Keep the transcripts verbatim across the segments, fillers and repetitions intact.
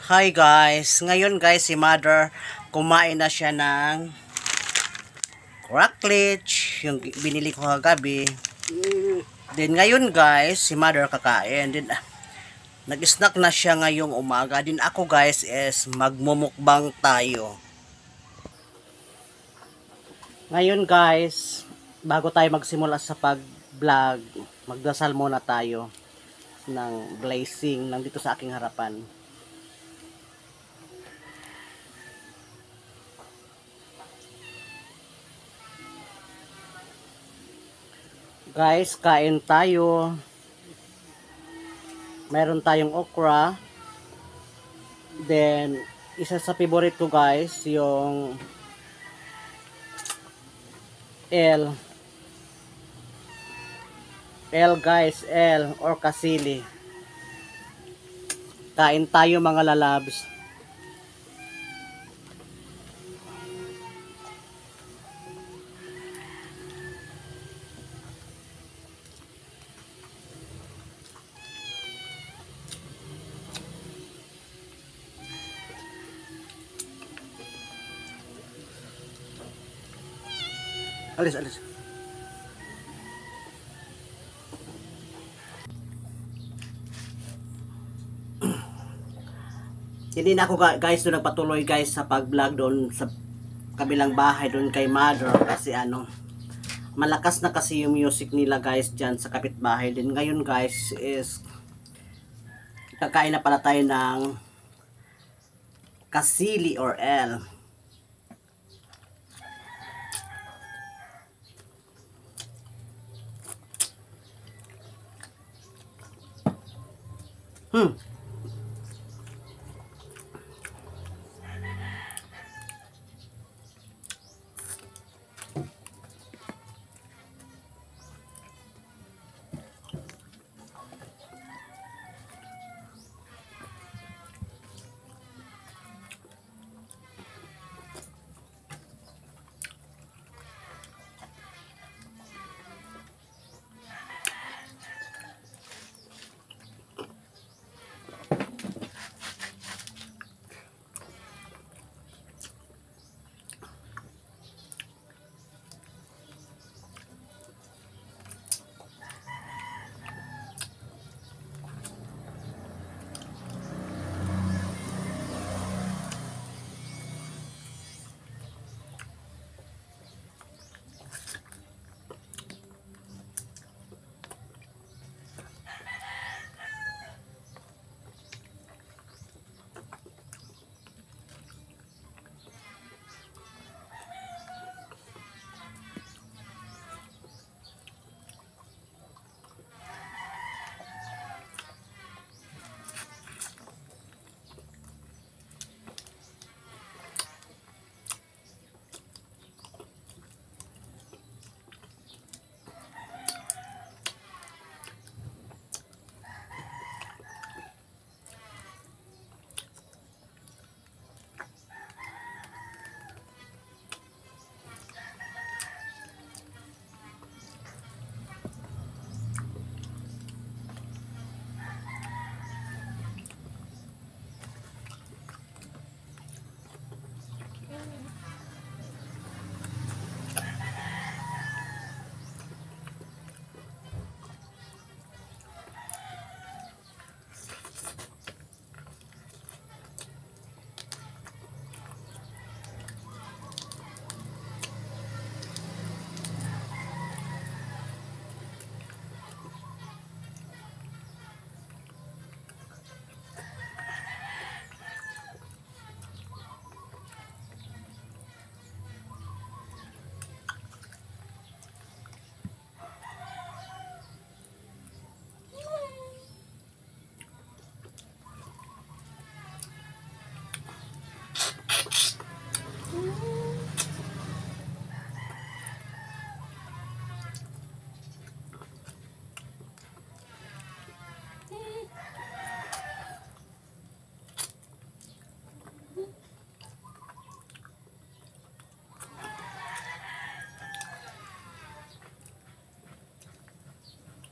Hi guys! Ngayon guys, si Mother kumain na siya ng cracklage, yung binili ko kagabi. Then ngayon guys, si Mother kakain. Then ah, nag-snack na siya ngayong umaga. Then ako guys is magmumukbang tayo. Ngayon guys, bago tayo magsimula sa pag-vlog, magdasal muna tayo ng blessing nandito sa aking harapan. Guys, kain tayo. Meron tayong okra. Then, isa sa favorite ko guys, yung L. L guys, L or kasili. Kain tayo mga lalabs. Alis, alis. Hindi na ako guys doon nagpatuloy guys sa pag-vlog doon sa kabilang bahay doon kay Mother kasi ano malakas na kasi yung music nila guys dyan sa kapitbahay din. Ngayon guys is kakain na pala tayo ng kasili or L. Hmm.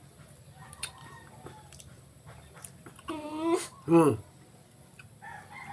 Hmm.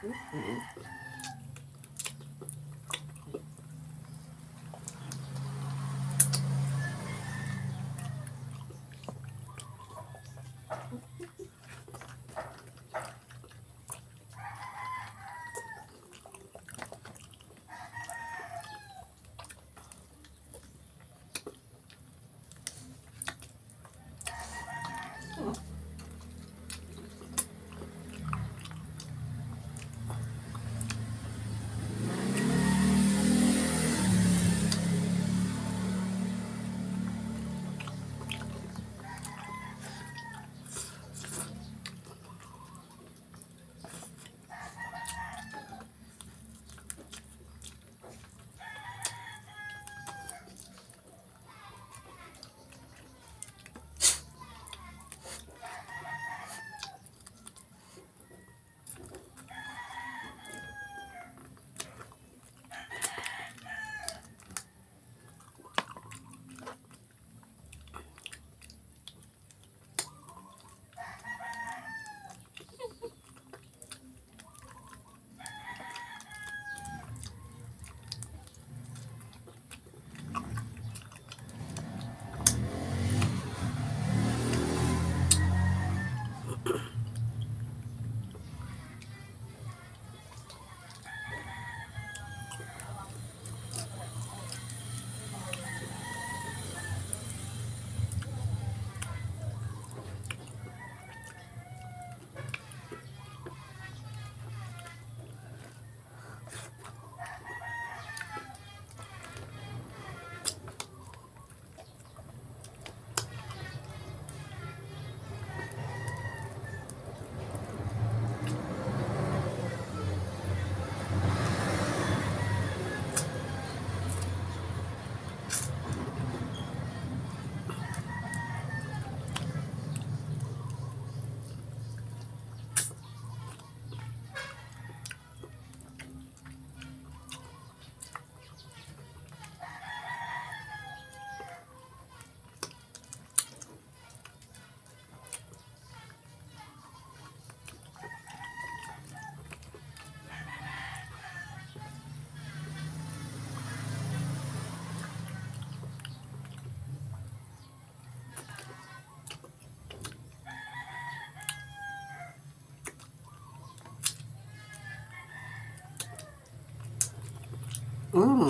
Mm.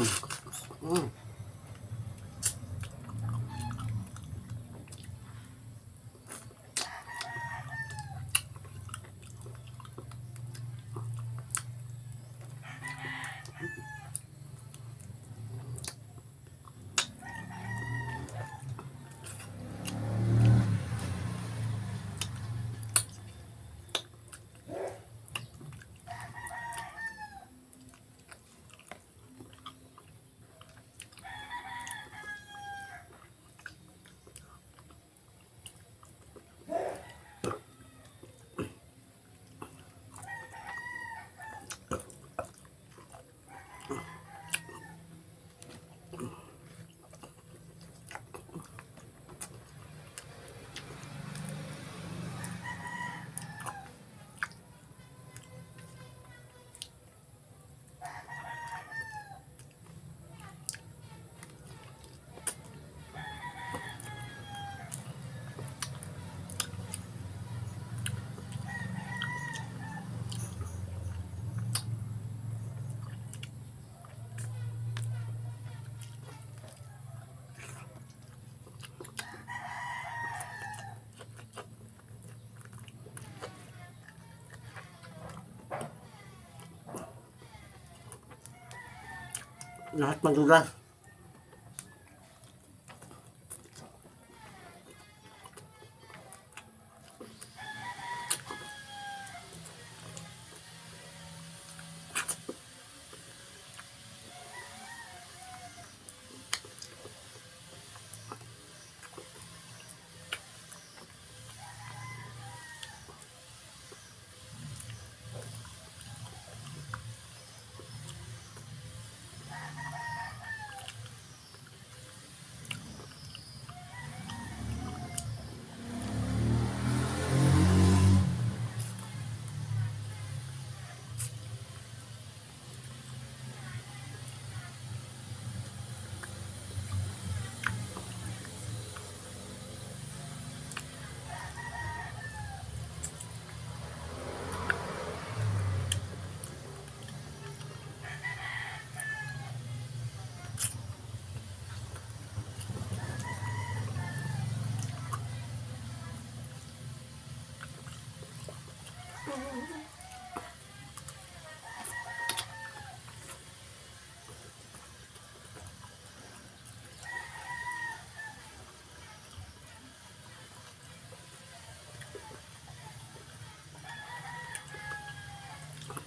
Mm. Lahat madulas.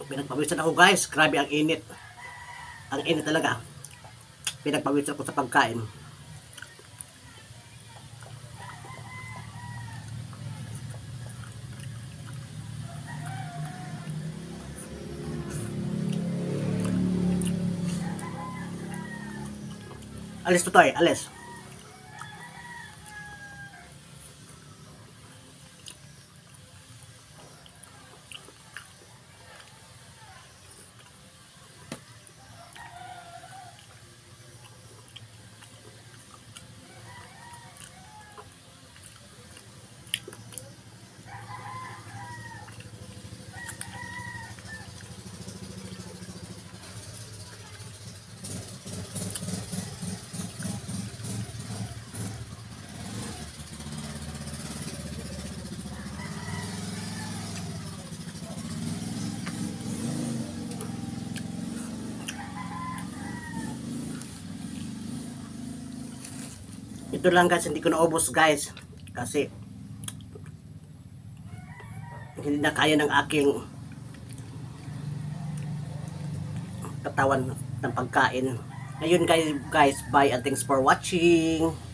Pinagpawisan ako guys, grabe ang init. Ang init talaga. Pinagpawisan ako sa pagkain. Alis to toy, alis. Ito lang guys, hindi ko naubos guys. Kasi hindi na kaya ng aking katawan ng pagkain. Ayun guys, guys, bye and thanks for watching.